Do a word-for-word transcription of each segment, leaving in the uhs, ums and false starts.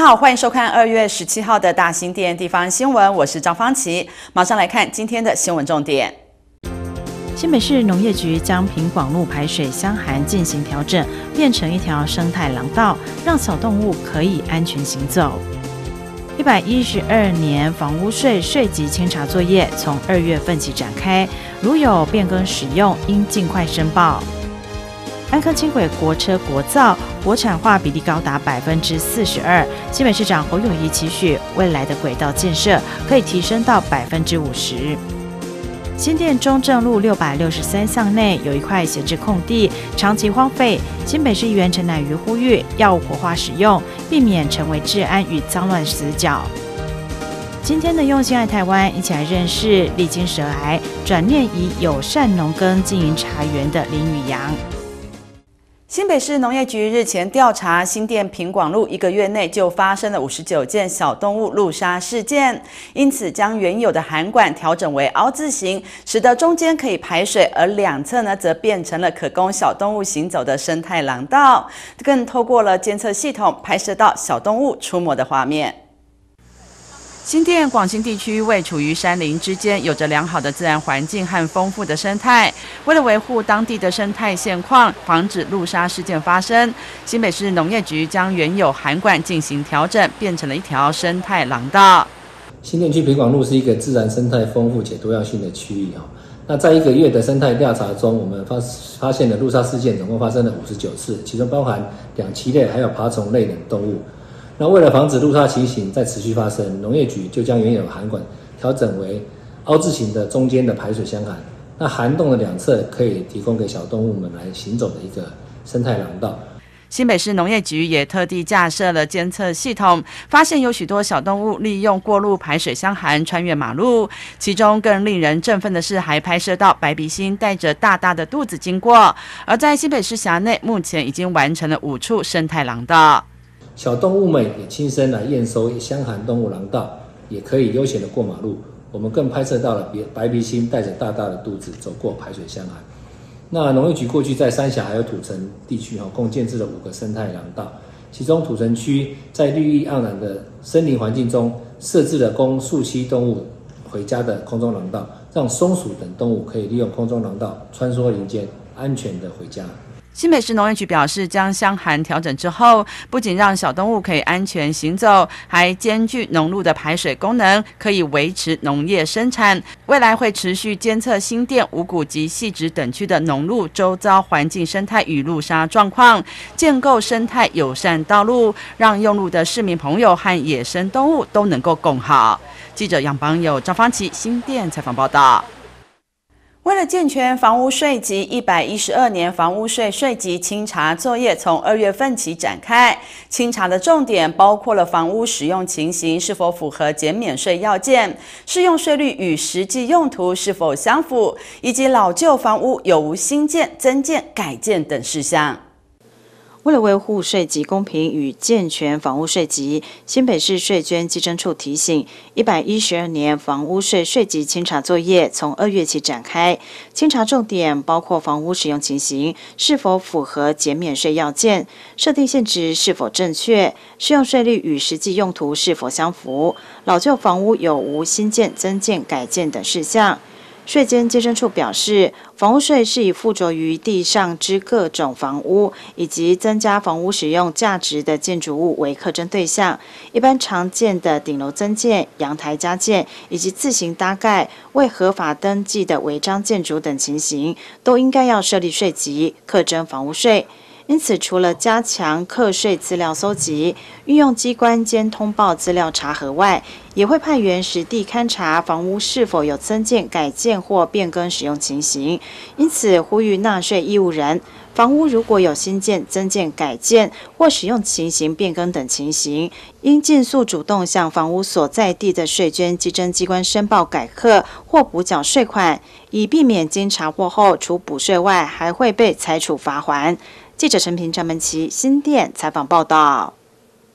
好，欢迎收看二月十七号的大新店地方新闻，我是张芳琪，马上来看今天的新闻重点。 新北市农业局将平广路排水箱涵进行调整，变成一条生态廊道，让小动物可以安全行走。一百一十二年房屋税税籍清查作业从二月份起展开，如有变更使用，应尽快申报。安科轻轨国车国造国产化比例高达百分之四十二，新北市长侯友宜期许未来的轨道建设可以提升到百分之五十。新店中正路六百六十三巷内有一块闲置空地，长期荒废。新北市议员陈乃瑜呼吁要活化使用，避免成为治安与脏乱死角。今天的用心爱台湾，一起来认识历经舌癌转念以友善农耕经营茶园的林宇阳。 新北市农业局日前调查新店平广路一个月内就发生了五十九件小动物路杀事件，因此将原有的涵管调整为凹字形，使得中间可以排水，而两侧呢则变成了可供小动物行走的生态廊道，更透过了监测系统拍摄到小动物出没的画面。新店广新地区位处于山林之间，有着良好的自然环境和丰富的生态。为了维护当地的生态现况，防止路杀事件发生，新北市农业局将原有涵管进行调整，变成了一条生态廊道。 新店区平广路是一个自然生态丰富且多样性的区域。那在一个月的生态调查中，我们发发现的路杀事件总共发生了五十九次，其中包含两栖类还有爬虫类等动物。那为了防止路杀情形再持续发生，农业局就将原有的涵管调整为凹字形的中间的排水箱涵。那涵洞的两侧可以提供给小动物们来行走的一个生态廊道。 新北市农业局也特地架设了监测系统，发现有许多小动物利用过路排水箱涵穿越马路，其中更令人振奋的是，还拍摄到白鼻心带着大大的肚子经过。而在新北市辖内，目前已经完成了五处生态廊道。 小动物们也亲身来验收箱涵动物廊道，也可以悠闲的过马路。我们更拍摄到了白鼻心带着大大的肚子走过排水箱涵。那农业局过去在三峡还有土城地区共建置了五个生态廊道，其中土城区在绿意盎然的森林环境中设置了供树栖动物回家的空中廊道，让松鼠等动物可以利用空中廊道穿梭林间，安全的回家。 新北市农业局表示，将箱涵调整之后，不仅让小动物可以安全行走，还兼具农路的排水功能，可以维持农业生产。未来会持续监测新店、五股及汐止等区的农路周遭环境生态与路杀状况，建构生态友善道路，让用路的市民朋友和野生动物都能够共好。记者杨邦友、张芳琪新店采访报道。为了健全房屋税籍，一百一十二年房屋税税籍清查作业从二月份起展开。清查的重点包括了房屋使用情形是否符合减免税要件，适用税率与实际用途是否相符，以及老旧房屋有无新建、增建、改建等事项。 为了维护税籍公平与健全房屋税籍，新北市税捐稽征处提醒，一百一十二年房屋税税籍清查作业从二月起展开。清查重点包括房屋使用情形是否符合减免税要件，设定现值是否正确，适用税率与实际用途是否相符，老旧房屋有无新建、增建、改建等事项。税监稽征处表示，房屋税是以附着于地上之各种房屋以及增加房屋使用价值的建筑物为课征对象。一般常见的顶楼增建、阳台加建以及自行搭盖未合法登记的违章建筑等情形，都应该要设立税籍，课征房屋税。因此，除了加强课税资料搜集、运用机关间通报资料查核外，也会派员实地勘查房屋是否有增建、改建或变更使用情形。因此，呼吁纳税义务人，房屋如果有新建、增建、改建或使用情形变更等情形，应尽速主动向房屋所在地的税捐稽征机关申报改课或补缴税款，以避免经查获后除补税外，还会被裁处罚锾。记者陈平、张门琪新店采访报道。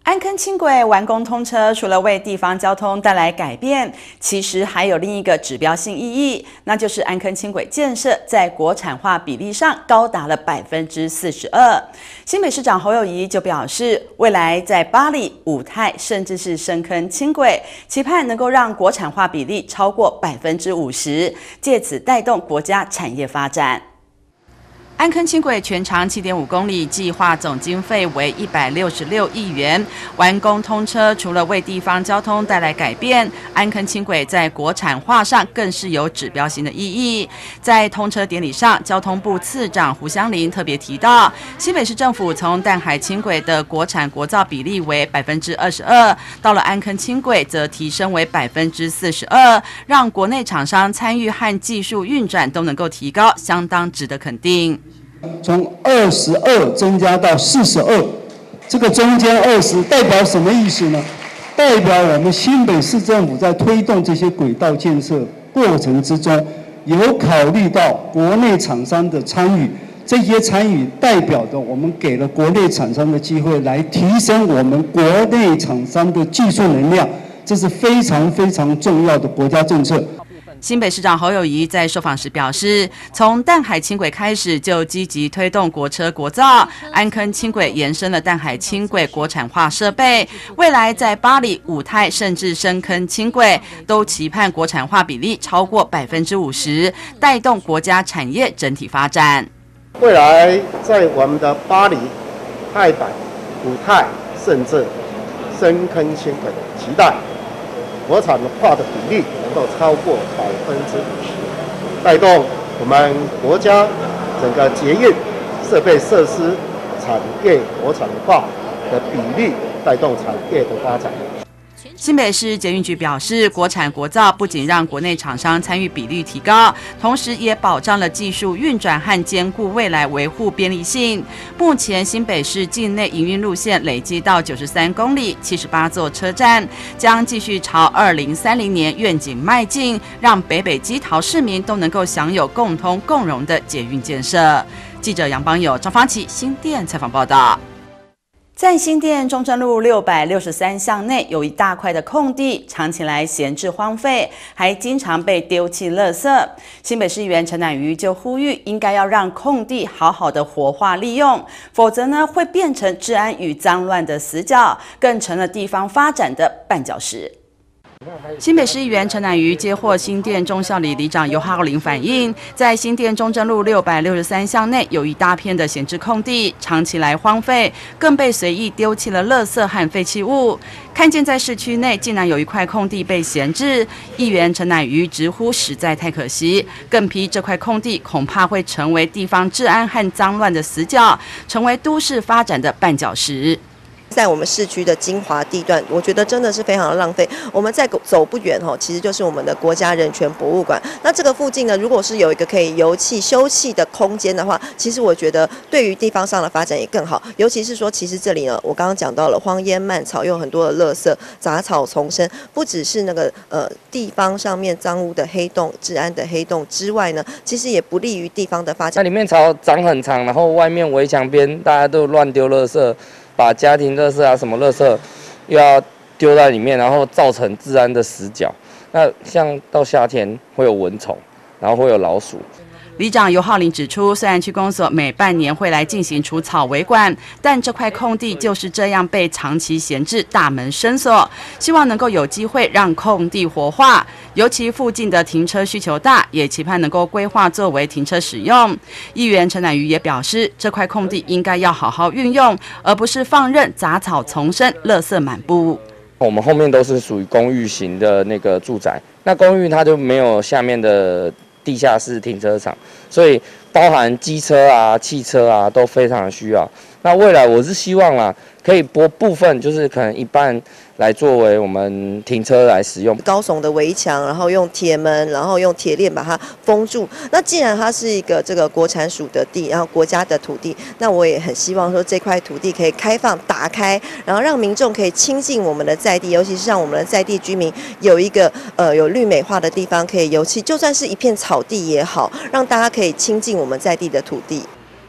安坑轻轨完工通车，除了为地方交通带来改变，其实还有另一个指标性意义，那就是安坑轻轨建设在国产化比例上高达了百分之四十二。新北市长侯友宜就表示，未来在八里、五泰，甚至是深坑轻轨，期盼能够让国产化比例超过百分之五十，借此带动国家产业发展。安坑轻轨全长 七点五公里，计划总经费为一百六十六亿元。完工通车，除了为地方交通带来改变，安坑轻轨在国产化上更是有指标性的意义。在通车典礼上，交通部次长胡湘林特别提到，新北市政府从淡海轻轨的国产国造比例为百分之二十二，到了安坑轻轨则提升为百分之四十二，让国内厂商参与和技术运转都能够提高，相当值得肯定。 从二十二增加到四十二，这个中间二十代表什么意思呢？代表我们新北市政府在推动这些轨道建设过程之中，有考虑到国内厂商的参与，这些参与代表的我们给了国内厂商的机会，来提升我们国内厂商的技术能量，这是非常非常重要的国家政策。 新北市长侯友宜在受访时表示，从淡海轻轨开始就积极推动国车国造，安坑轻轨延伸了淡海轻轨国产化设备，未来在八里、五泰甚至深坑轻轨都期盼国产化比例超过百分之五十，带动国家产业整体发展。 未来在我们的八里、泰板、五泰甚至深坑轻轨，期待国产化的比例能够超过百分之五十，带动我们国家整个捷运设备设施产业国产化的比例，带动产业的发展。 新北市捷运局表示，国产国造不仅让国内厂商参与比率提高，同时也保障了技术运转和兼顾未来维护便利性。目前新北市境内营运路线累计到九十三公里，七十八座车站，将继续朝二零三零年愿景迈进，让北北基桃市民都能够享有共通共荣的捷运建设。记者杨邦友、张芳琪新店采访报道。在新店中正路六百六十三巷内有一大块的空地，长期来闲置荒废，还经常被丢弃垃圾。新北市议员陈乃瑜就呼吁，应该要让空地好好的活化利用，否则呢会变成治安与脏乱的死角，更成了地方发展的绊脚石。新北市议员陈乃瑜接获新店中校里里长尤浩林反映，在新店中正路六百六十三巷内有一大片的闲置空地，长期来荒废，更被随意丢弃了垃圾和废弃物。看见在市区内竟然有一块空地被闲置，议员陈乃瑜直呼实在太可惜，更批这块空地恐怕会成为地方治安和脏乱的死角，成为都市发展的绊脚石。 在我们市区的精华地段，我觉得真的是非常的浪费。我们再走不远哈，其实就是我们的国家人权博物馆。那这个附近呢，如果是有一个可以游憩休憩的空间的话，其实我觉得对于地方上的发展也更好。尤其是说，其实这里呢，我刚刚讲到了荒烟蔓草，有很多的垃圾、杂草丛生，不只是那个呃地方上面脏污的黑洞、治安的黑洞之外呢，其实也不利于地方的发展。 那里面草长很长，然后外面围墙边大家都乱丢垃圾。把家庭垃圾啊什么垃圾又要丢在里面，然后造成治安的死角。那像到夏天会有蚊虫，然后会有老鼠。 里长尤浩林指出，虽然区公所每半年会来进行除草维管，但这块空地就是这样被长期闲置，大门深锁。希望能够有机会让空地活化，尤其附近的停车需求大，也期盼能够规划作为停车使用。议员陈乃瑜也表示，这块空地应该要好好运用，而不是放任杂草丛生、垃圾满布。 我们后面都是属于公寓型的那个住宅，那公寓它就没有下面的地下室停车场，所以包含机车啊、汽车啊都非常的需要。那未来我是希望啦，可以拨部分，就是可能一半来作为我们停车来使用。 高耸的围墙，然后用铁门，然后用铁链把它封住。那既然它是一个这个国产属的地，然后国家的土地，那我也很希望说这块土地可以开放打开，然后让民众可以亲近我们的在地，尤其是让我们的在地居民有一个呃有绿美化的地方可以游憩，就算是一片草地也好，让大家可以亲近我们在地的土地。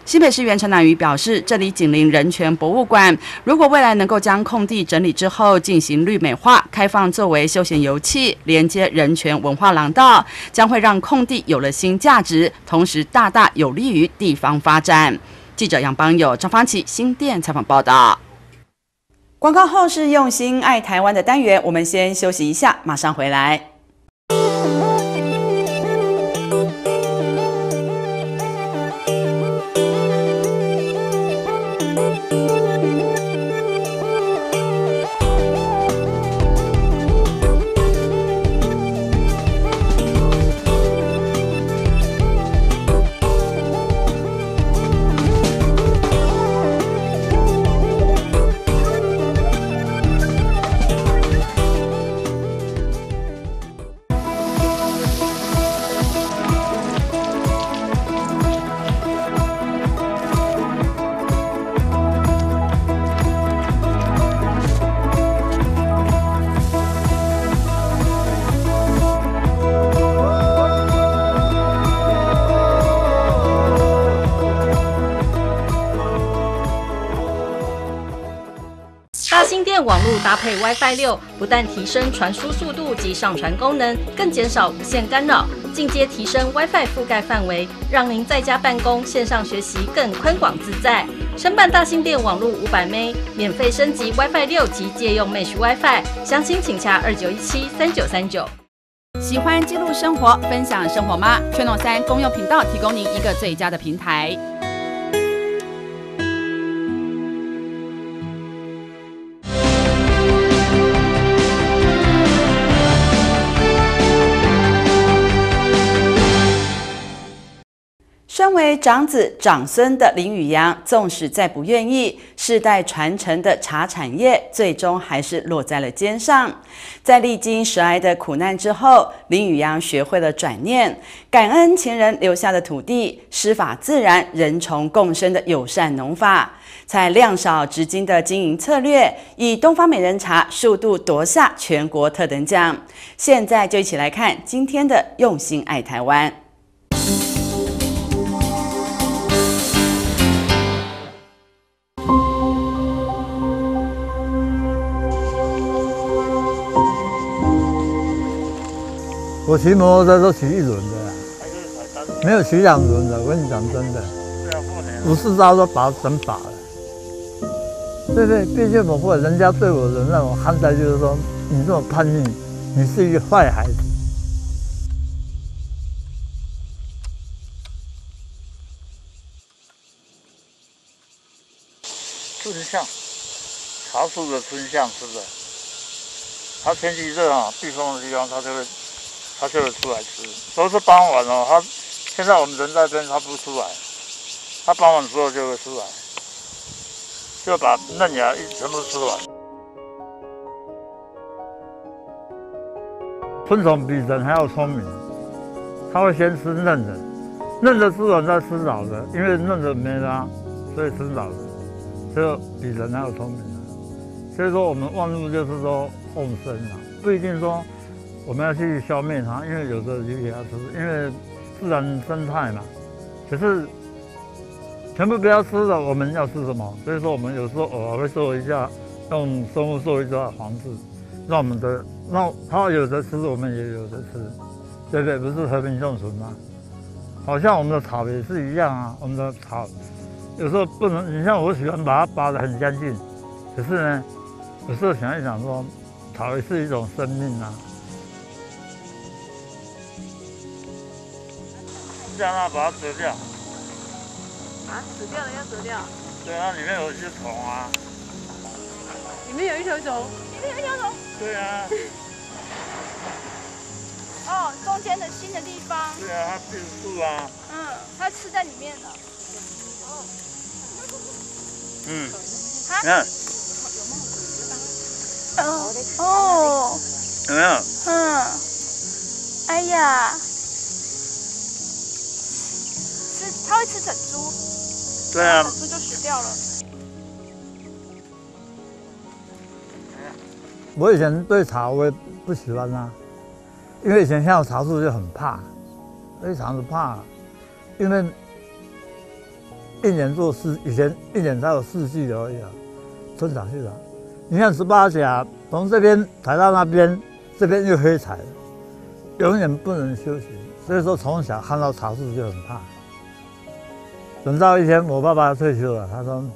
新北市原陈乃瑜表示，这里紧邻人权博物馆，如果未来能够将空地整理之后进行绿美化，开放作为休闲游憩，连接人权文化廊道，将会让空地有了新价值，同时大大有利于地方发展。记者杨邦友、张芳琪新店采访报道。广告后是用心爱台湾的单元，我们先休息一下，马上回来。 大新店网络搭配 WiFi 六，不但提升传输速度及上传功能，更减少无线干扰，进阶提升 WiFi 覆盖范围，让您在家办公、线上学习更宽广自在。申办大新店网络五百 M， 免费升级 WiFi 六及借用 Mesh WiFi， 详情请洽二九一七三九三九。 喜欢记录生活、分享生活吗？圈农三公用频道提供您一个最佳的平台。身为长子长孙的林宇阳，纵使再不愿意，世代传承的茶产业最终还是落在了肩上。在历经十来的苦难之后，林宇阳学会了转念，感恩前人留下的土地，师法自然、人虫共生的友善农法，采量少质精的经营策略，以东方美人茶数度夺下全国特等奖。现在就一起来看今天的用心爱台湾。 我骑摩托车都骑一轮的啦，没有骑两轮的。我跟你讲真的，五四招都把我整把了。对对，毕竟我会，人家对我的那种看待就是说，你这种叛逆，你是一个坏孩子。春象，茶树的春象是不是？它天气热啊，避风的地方它就会。它就会出来吃，都是傍晚哦。它现在我们人在这边，它不出来，它傍晚之后就会出来，就把嫩芽一全部吃完。昆虫比人还要聪明，它会先吃嫩的，嫩的吃完再吃老的，因为嫩的没啦，所以吃老的，就比人还要聪明了。所以说我们万物就是说共生啊，不一定说。我们要去消灭它，因为有的鱼也要吃，因为自然生态嘛。可是全部不要吃的，我们要吃什么？所以说我们有时候偶尔会做一下，用生物做一下防治，让我们的让它有的吃，我们也有的吃，对不对？不是和平共存吗？好像我们的草也是一样啊，我们的草有时候不能，你像我喜欢把它拔得很干净，可是呢，有时候想一想说，草也是一种生命啊。这样啊，把它折掉。 啊，折掉了要折掉。 对啊，里面有一些虫啊。 里面有一条虫。里面有一条虫。 对啊。 哦，中间的新的地方。 对啊，它闭住啊。 嗯，它吃在里面了。哦。 嗯。你看。 哦哦。 有没有？ 嗯。哎呀。它会吃整株， 对啊， 整株就死掉了。 我以前对茶我也不喜欢啊，因为以前像茶树就很怕，非常的怕，因为一年做四，以前一年才有四季而已啊，村长去了。你看十八甲从这边抬到那边，这边又黑柴了，永远不能休息。所以说从小看到茶树就很怕。等到一天我爸爸退休了，他说：“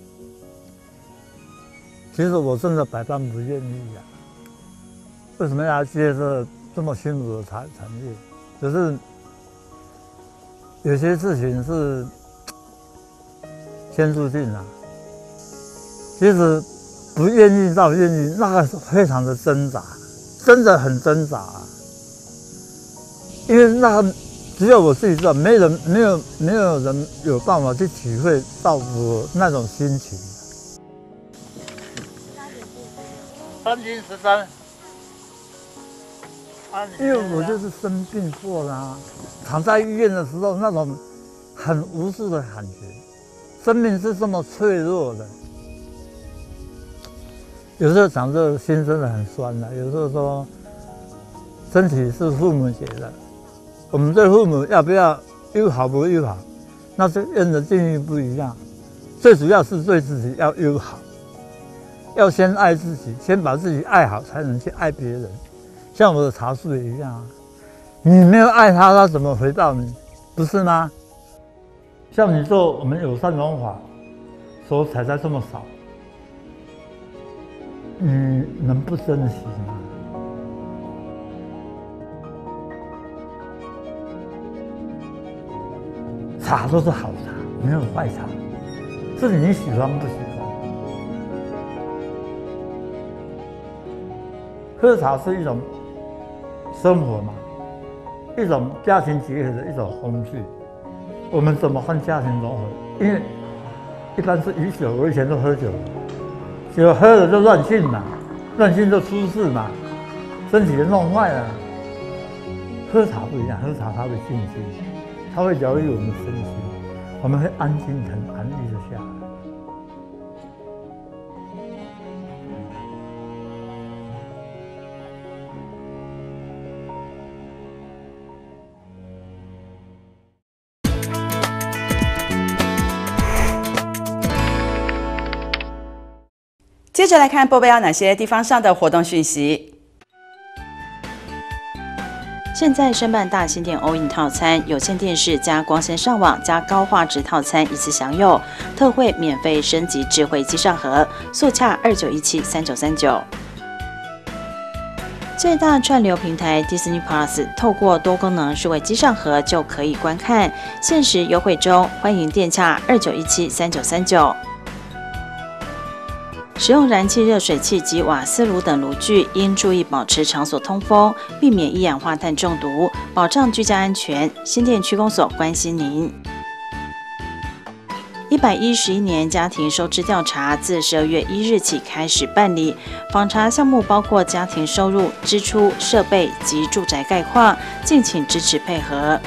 其实我真的百般不愿意呀、啊，为什么要接受这么辛苦的产产业？只是有些事情是天注定啊。其实不愿意到愿意，那个非常的挣扎，真的很挣扎、啊。因为那个只有我自己知道，没人没有没有人有办法去体会到我那种心情。”三斤十三，因为我就是生病过啦，躺在医院的时候，那种很无助的感觉，生命是这么脆弱的。有时候讲这个心真的很酸的，有时候说身体是父母给的，我们对父母要不要友好不友好，那是人的定义不一样，最主要是对自己要友好。要先爱自己，先把自己爱好，才能去爱别人。像我的茶树也一样啊，你没有爱他，他怎么回报你？不是吗？像你做我们友善农法，所采摘这么少，你能不珍惜吗？茶都是好茶，没有坏茶，是你喜欢不喜欢。喝茶是一种生活嘛，一种家庭结合的一种工具。我们怎么和家庭融合？因为一般是以酒，我以前都喝酒，酒喝了就乱性嘛，乱性就出事嘛，身体就弄坏了。喝茶不一样，喝茶它会静心，它会疗愈我们身心，我们会安静很安逸的下来。 接着来看波贝要哪些地方上的活动讯息。 现在申办大新店 all in 套餐，有线电视加光纤上网加高画质套餐一次享有，特惠免费升级智慧机上盒，速洽二九一七三九三九。最大串流平台 Disney Plus 透过多功能数位机上盒就可以观看，限时优惠中，欢迎电洽二九一七三九三九。使用燃气热水器及瓦斯炉等炉具，应注意保持场所通风，避免一氧化碳中毒，保障居家安全。新店区公所关心您。一百一十一年家庭收支调查自十二月一日起开始办理，访查项目包括家庭收入、支出、设备及住宅概况，敬请支持配合。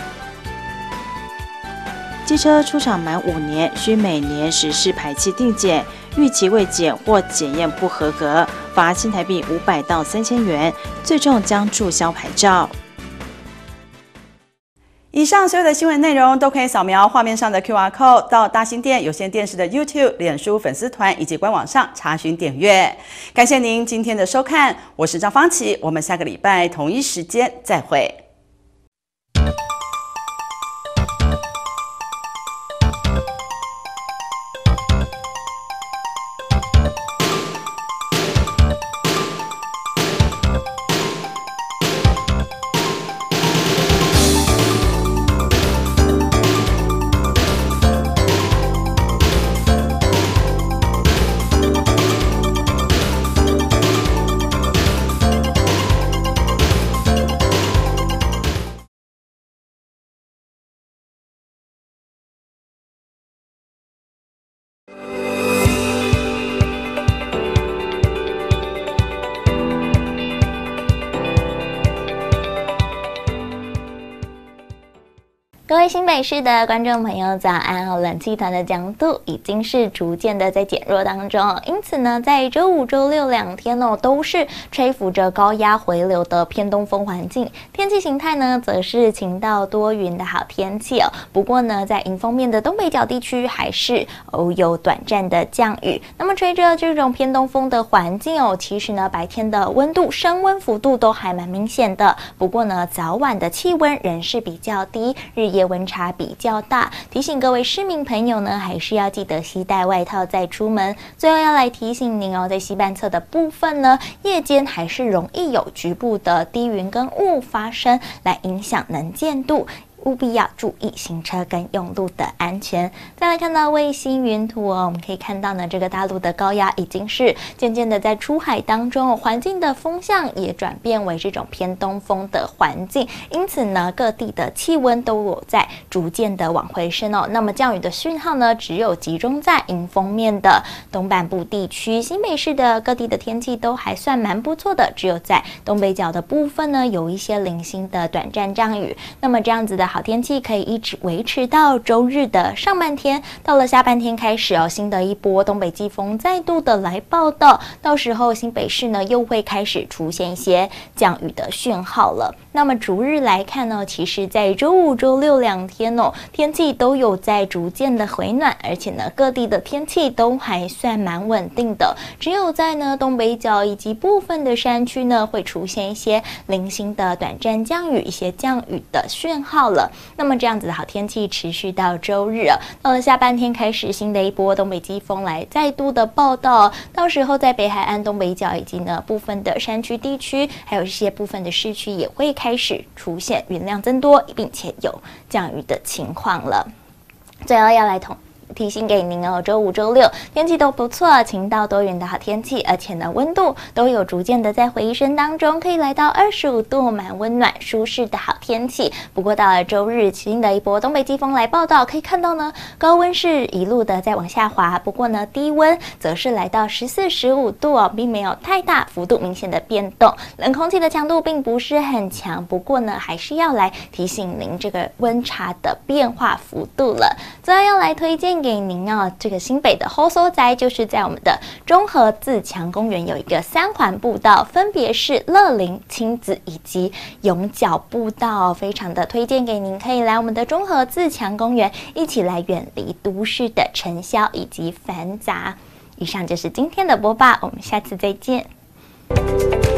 机车出厂满五年，需每年实施排气定检，逾期未检或检验不合格，罚新台币五百到三千元，最重将注销牌照。 以上所有的新闻内容都可以扫描画面上的 Q R code 到大新店有线电视的 YouTube、脸书粉丝团以及官网上查询点阅。感谢您今天的收看，我是张芳琪，我们下个礼拜同一时间再会。 各位新北市的观众朋友，早安哦！冷气团的强度已经是逐渐的在减弱当中，因此呢，在周五、周六两天哦，都是吹拂着高压回流的偏东风环境，天气形态呢，则是晴到多云的好天气哦。不过呢，在迎风面的东北角地区，还是偶有短暂的降雨。那么，随着这种偏东风的环境哦，其实呢，白天的温度升温幅度都还蛮明显的。不过呢，早晚的气温仍是比较低，日夜温差比较大，提醒各位市民朋友呢，还是要记得携带外套再出门。最后要来提醒您哦，在西半侧的部分呢，夜间还是容易有局部的低云跟雾发生，来影响能见度。务必要注意行车跟用路的安全。再来看到卫星云图哦，我们可以看到呢，这个大陆的高压已经是渐渐的在出海当中，环境的风向也转变为这种偏东风的环境，因此呢，各地的气温都有在逐渐的往回升哦。那么降雨的讯号呢，只有集中在迎风面的东半部地区，新北市的各地的天气都还算蛮不错的，只有在东北角的部分呢，有一些零星的短暂降雨。那么这样子的好天气可以一直维持到周日的上半天，到了下半天开始哦，新的一波东北季风再度的来报道，到时候新北市呢又会开始出现一些降雨的讯号了。那么逐日来看呢，其实在周五、周六两天哦，天气都有在逐渐的回暖，而且呢各地的天气都还算蛮稳定的，只有在呢东北角以及部分的山区呢会出现一些零星的短暂降雨，一些降雨的讯号了。那么这样子的好天气持续到周日啊，到了下半天开始，新的一波东北季风来再度的报道，到时候在北海岸、东北角以及呢部分的山区地区，还有一些部分的市区也会开始出现云量增多，并且有降雨的情况了。最后要来同提醒给您哦，周五、周六天气都不错，晴到多云的好天气，而且呢温度都有逐渐的在回升当中，可以来到二十五度，蛮温暖舒适的好天气。不过到了周日，新的一波东北季风来报道，可以看到呢高温是一路的在往下滑，不过呢低温则是来到十四、十五度哦，并没有太大幅度明显的变动，冷空气的强度并不是很强，不过呢还是要来提醒您这个温差的变化幅度了。最后要来推荐给您啊，这个新北的后所在就是在我们的中和自强公园有一个三环步道，分别是乐龄、亲子以及永脚步道，非常的推荐给您，可以来我们的中和自强公园一起来远离都市的尘嚣以及繁杂。以上就是今天的播报，我们下次再见。